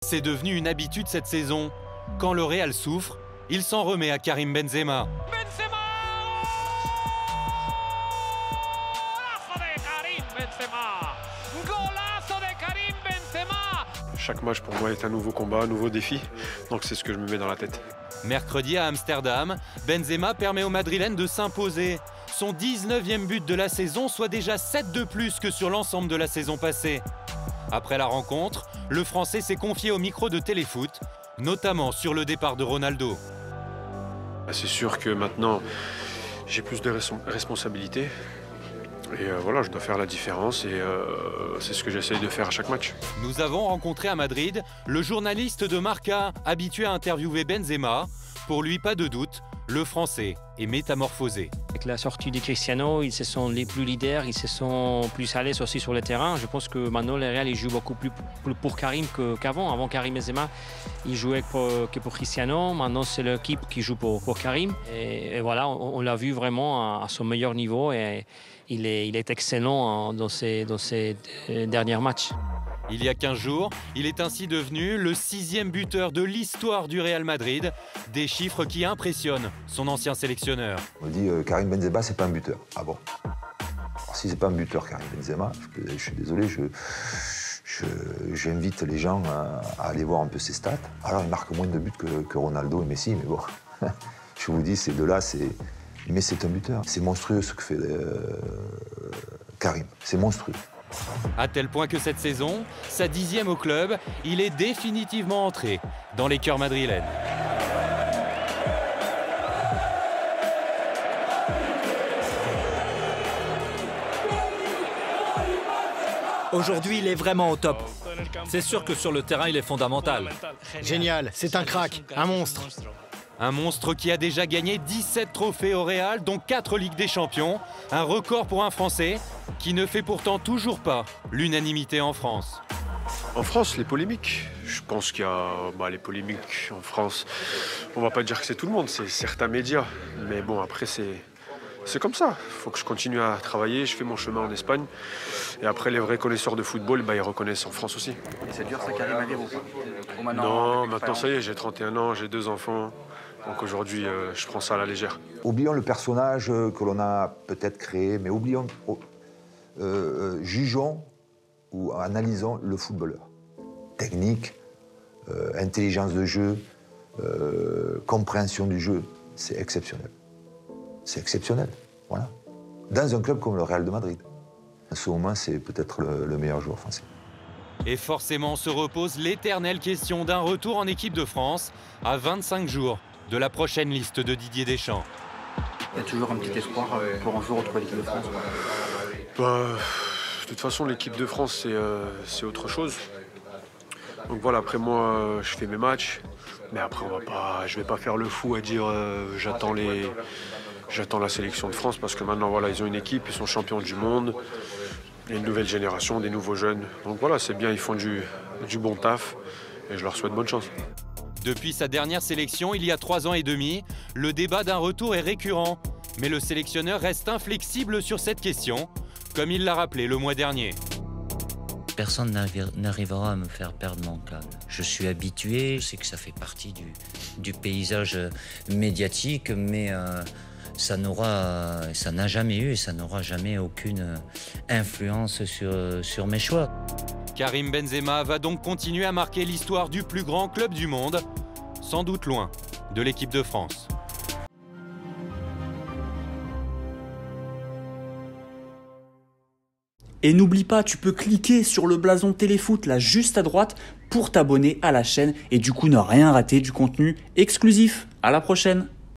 C'est devenu une habitude cette saison. Quand le Real souffre, il s'en remet à Karim Benzema. Chaque match pour moi est un nouveau combat, un nouveau défi, donc c'est ce que je me mets dans la tête. Mercredi à Amsterdam, Benzema permet aux Madrilènes de s'imposer. Son 19e but de la saison, soit déjà 7 de plus que sur l'ensemble de la saison passée. Après la rencontre, le Français s'est confié au micro de Téléfoot, notamment sur le départ de Ronaldo. C'est sûr que maintenant, j'ai plus de responsabilités. Et voilà, je dois faire la différence et c'est ce que j'essaye de faire à chaque match. Nous avons rencontré à Madrid le journaliste de Marca, habitué à interviewer Benzema. Pour lui, pas de doute, le Français est métamorphosé. Avec la sortie de Cristiano, ils se sont les plus leaders, ils se sont plus à l'aise aussi sur le terrain. Je pense que maintenant, le Real, il joue beaucoup plus pour Karim qu'avant. Avant Karim Benzema, il jouait que pour Cristiano. Maintenant, c'est l'équipe qui joue pour Karim. Et voilà, on l'a vu vraiment à son meilleur niveau. Et il est excellent dans ces derniers matchs. Il y a 15 jours, il est ainsi devenu le 6e buteur de l'histoire du Real Madrid. Des chiffres qui impressionnent son ancien sélectionneur. On dit Karim Benzema, c'est pas un buteur. Ah bon? Alors, si c'est pas un buteur, Karim Benzema, je suis désolé, j'invite les gens à aller voir un peu ses stats. Alors, il marque moins de buts que Ronaldo et Messi, mais bon, je vous dis, ces deux-là, mais c'est un buteur. C'est monstrueux ce que fait Karim, c'est monstrueux. À tel point que cette saison, sa 10e au club, il est définitivement entré dans les cœurs madrilènes. Aujourd'hui, il est vraiment au top. C'est sûr que sur le terrain, il est fondamental. Génial, c'est un crack, un monstre. Un monstre qui a déjà gagné 17 trophées au Real, dont 4 Ligues des Champions. Un record pour un Français qui ne fait pourtant toujours pas l'unanimité en France. En France, les polémiques. Je pense qu'il y a les polémiques en France. On va pas dire que c'est tout le monde, c'est certains médias. Mais bon, après, c'est comme ça. Il faut que je continue à travailler. Je fais mon chemin en Espagne. Et après, les vrais connaisseurs de football, ils reconnaissent en France aussi. Et c'est dur, ça, Karim, à vivre ou pas? Non, maintenant, ça y est, j'ai 31 ans, j'ai 2 enfants. Donc aujourd'hui, je prends ça à la légère. Oublions le personnage que l'on a peut-être créé, mais jugeons ou analysons le footballeur. Technique, intelligence de jeu, compréhension du jeu, c'est exceptionnel. C'est exceptionnel, voilà. Dans un club comme le Real de Madrid. À ce moment, c'est peut-être le meilleur joueur français. Et forcément se repose l'éternelle question d'un retour en équipe de France à 25 jours de la prochaine liste de Didier Deschamps. Il y a toujours un petit espoir pour un jour retrouver l'équipe de France. De toute façon, l'équipe de France, c'est autre chose. Donc voilà, après moi, je fais mes matchs. Mais après, je vais pas faire le fou à dire j'attends la sélection de France parce que maintenant, voilà, ils ont une équipe, ils sont champions du monde. Il y a une nouvelle génération, des nouveaux jeunes. Donc voilà, c'est bien, ils font du bon taf et je leur souhaite bonne chance. Depuis sa dernière sélection, il y a 3 ans et demi, le débat d'un retour est récurrent. Mais le sélectionneur reste inflexible sur cette question, comme il l'a rappelé le mois dernier. Personne n'arrivera à me faire perdre mon calme. Je suis habitué, je sais que ça fait partie du paysage médiatique, mais ça n'a jamais eu et ça n'aura jamais aucune influence sur mes choix. Karim Benzema va donc continuer à marquer l'histoire du plus grand club du monde, sans doute loin de l'équipe de France. Et n'oublie pas, tu peux cliquer sur le blason Téléfoot là juste à droite pour t'abonner à la chaîne et du coup ne rien rater du contenu exclusif. À la prochaine!